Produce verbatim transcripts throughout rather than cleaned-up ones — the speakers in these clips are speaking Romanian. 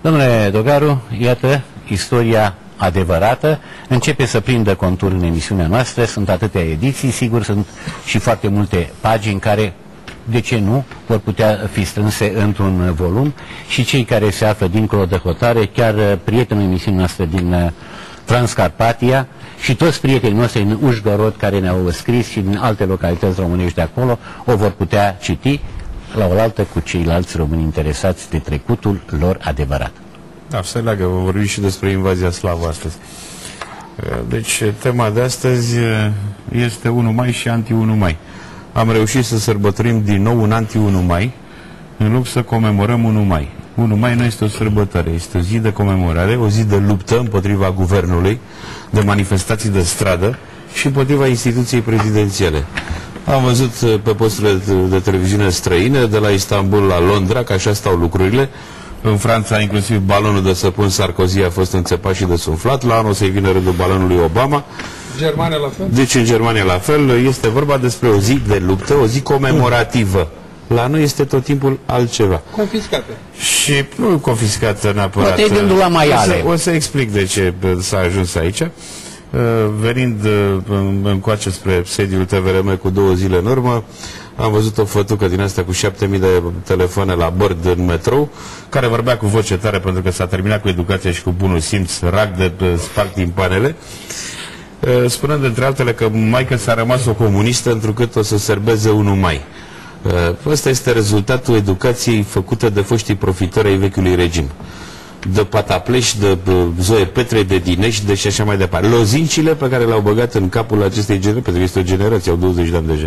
Domnule Dogaru, iată, istoria adevărată începe să prindă contur în emisiunea noastră. Sunt atâtea ediții, sigur, sunt și foarte multe pagini care, de ce nu, vor putea fi strânse într-un volum și cei care se află dincolo de hotare, chiar prietenul emisiunii noastre din Transcarpatia și toți prietenii noștri din Ușgorod care ne-au scris și din alte localități românești de acolo, o vor putea citi la oaltă cu ceilalți români interesați de trecutul lor adevărat. Da, se leagă, vom vorbi și despre invazia slavă astăzi. Deci, tema de astăzi este unu mai și anti unu mai. Am reușit să sărbătorim din nou un anti unu mai, în loc să comemorăm unu mai. unu mai nu este o sărbătoare, este o zi de comemorare, o zi de luptă împotriva guvernului, de manifestații de stradă și împotriva instituției prezidențiale. Am văzut pe posturile de televiziune străine, de la Istanbul la Londra, că așa stau lucrurile. În Franța, inclusiv balonul de săpun Sarkozy a fost înțepat și desumflat. La anul o să-i vină rândul balonului Obama. Germania la fel? Deci în Germania la fel. Este vorba despre o zi de luptă, o zi comemorativă. La noi este tot timpul altceva. Confiscată. Și nu confiscată neapărat. Poate gândul la maiale. O să, o să explic de ce s-a ajuns aici. Venind încoace spre sediul T V R M cu două zile în urmă, am văzut o fătucă din asta cu șapte mii de telefoane la bord în metrou, care vorbea cu voce tare pentru că s-a terminat cu educația și cu bunul simț, rag de spart timpanele, spunând între altele că maică s-a rămas o comunistă întrucât o să serbeze unu mai. Ăsta este rezultatul educației făcute de foștii profitori ai vechiului regim. De Patapleș, de Zoe Petre, de Dinești, de și așa mai departe. Lozincile pe care le-au băgat în capul acestei generații, pentru că este o generație, au douăzeci de ani deja.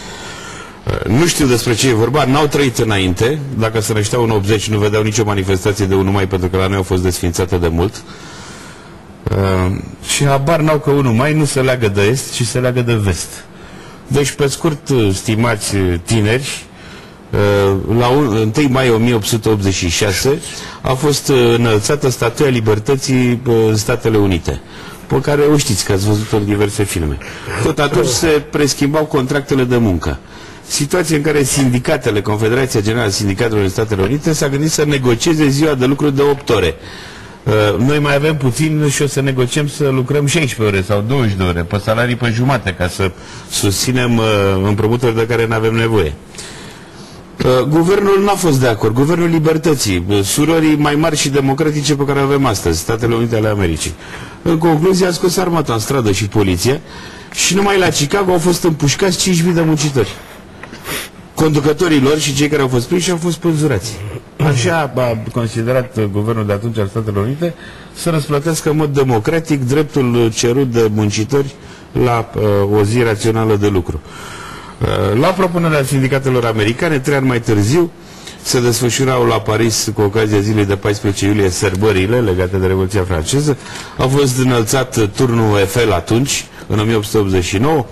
Nu știu despre ce e vorba, n-au trăit înainte. Dacă se nășteau în optzeci, nu vedeau nicio manifestație de unu mai, pentru că la noi au fost desfințate de mult. Uh, și habar n-au că unu mai nu se leagă de est, ci se leagă de vest. Deci, pe scurt, stimați tineri, la întâi mai o mie opt sute optzeci și șase a fost înălțată Statuia Libertății în Statele Unite, pe care o știți că ați văzut în diverse filme. Tot atunci se preschimbau contractele de muncă. Situație în care sindicatele, Confederația Generală a Sindicatelor în Statele Unite s-a gândit să negocieze ziua de lucru de opt ore. Noi mai avem puțin și o să negociem să lucrăm șaisprezece ore sau douăzeci de ore, pe salarii pe jumate, ca să susținem împrumuturi de care nu avem nevoie. Guvernul n-a fost de acord, Guvernul Libertății, surorii mai mari și democratice pe care avem astăzi, Statele Unite ale Americii. În concluzie a scos armata în stradă și poliția și numai la Chicago au fost împușcați cinci mii de muncitori. Conducătorii lor și cei care au fost prinși au fost pânzurați. Așa a considerat guvernul de atunci al Statelor Unite să răsplătească în mod democratic dreptul cerut de muncitori la uh, o zi rațională de lucru. La propunerea sindicatelor americane, trei ani mai târziu, se desfășurau la Paris, cu ocazia zilei de paisprezece iulie, sărbările legate de Revoluția franceză. A fost înălțat turnul Eiffel atunci, în o mie opt sute optzeci și nouă.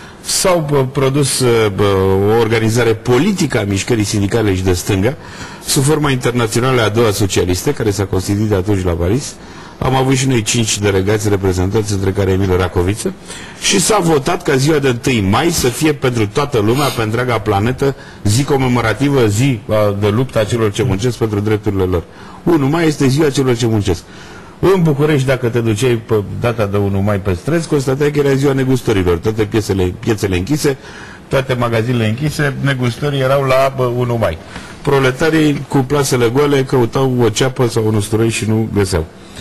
S-au produs o organizare politică a mișcării sindicale și de stânga, sub forma internațională a doua socialiste, care s-a constituit de atunci la Paris. Am avut și noi cinci delegați reprezentanți, între care Emil Racoviță, și s-a votat ca ziua de întâi mai să fie pentru toată lumea, pe întreaga planetă, zi comemorativă, zi de luptă a celor ce muncesc pentru drepturile lor. unu mai este ziua celor ce muncesc. În București, dacă te duceai pe data de unu mai pe străzi, constatai că era ziua negustorilor. Toate piesele, piețele închise, toate magazinele închise, negustorii erau la unu mai. Proletarii cu plasele goale căutau o ceapă sau un usturoi și nu găseau.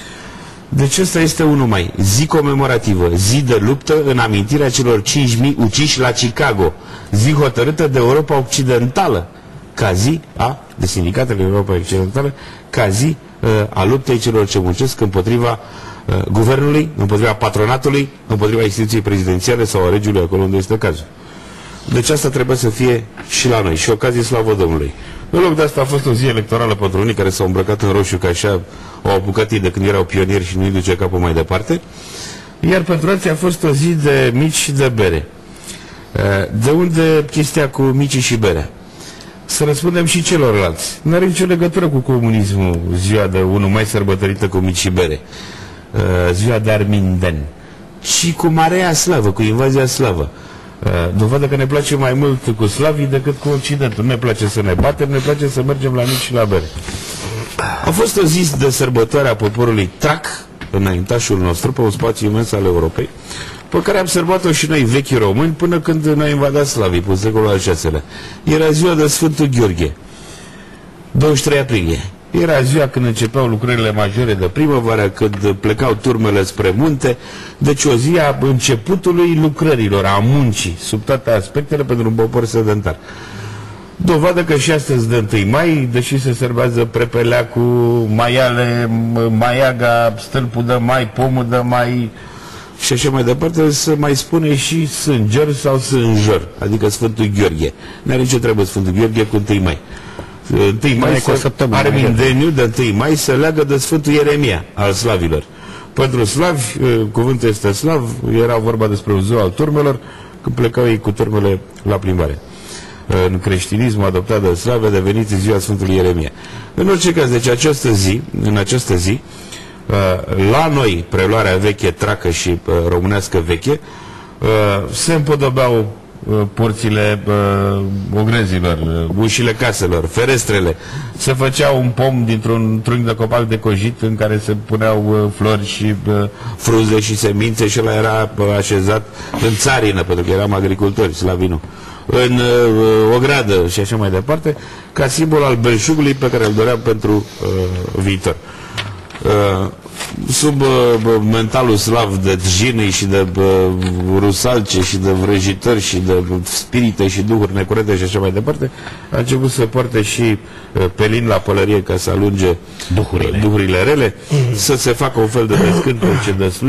Deci ăsta este unu mai, zi comemorativă, zi de luptă în amintirea celor cinci mii uciși la Chicago, zi hotărâtă de Europa Occidentală, ca zi a, de sindicatele Europa Occidentală, ca zi uh, a luptei celor ce muncesc împotriva uh, guvernului, împotriva patronatului, împotriva instituției prezidențiale sau a regiului, acolo unde este cazul. Deci asta trebuie să fie și la noi, și ocazie slavă Domnului. În loc de asta a fost o zi electorală pentru unii care s-au îmbrăcat în roșu, că așa au apucat ei de când erau pionieri și nu-i duce capul mai departe. Iar pentru alții a fost o zi de mici și de bere. De unde chestia cu micii și berea? Să răspundem și celorlalți. Nu are nicio legătură cu comunismul, ziua de unu mai sărbătorită cu mici și bere, ziua de Arminden, ci cu marea slavă, cu invazia slavă. Dovadă că ne place mai mult cu slavii decât cu Occidentul. Nu ne place să ne batem, ne place să mergem la mici și la bere. A fost o zi de sărbătoare a poporului trac, înaintașul nostru, pe un spațiu imens al Europei, pe care am sărbat-o și noi vechi români până când ne-a invadat slavii, pe secolul al șaselea. Era ziua de Sfântul Gheorghe, douăzeci și trei aprilie. Era ziua când începeau lucrările majore de primăvară, când plecau turmele spre munte, deci o zi a începutului lucrărilor, a muncii, sub toate aspectele, pentru un popor sedentar. Dovadă că și astăzi de întâi mai, deși se serbează prepelea cu maiale, maiaga, stâlpul de mai, pomul de mai și așa mai departe, să mai spune și sânger sau sânjor, adică Sfântul Gheorghe. N-are nicio treabă Sfântul Gheorghe cu întâi mai. întâi mai are mindeniu de întâi mai se leagă de Sfântul Ieremia al slavilor. Pentru slavi, cuvântul este slav, era vorba despre un ziua al turmelor, când plecau ei cu turmele la plimbare. În creștinismul adoptat de slavi a devenit ziua Sfântului Ieremia. În orice caz, deci această zi, în această zi, la noi, preluarea veche, tracă și românească veche, se împodobeau porțile ogrezilor, ușile caselor, ferestrele. Se făcea un pom dintr-un trunchi de copac decojit în care se puneau flori și frunze și semințe și ăla era așezat în țarină, pentru că eram agricultori, slavinu, în o gradă și așa mai departe, ca simbol al belșugului pe care îl doream pentru uh, viitor. Uh, sub uh, mentalul slav de tjinii și de uh, rusalce și de vrăjitori și de spirite și duhuri necurente și așa mai departe, a început să poarte și uh, pelin la pălărie ca să alunge duhurile, duhurile rele, mm. să se facă un fel de descântece de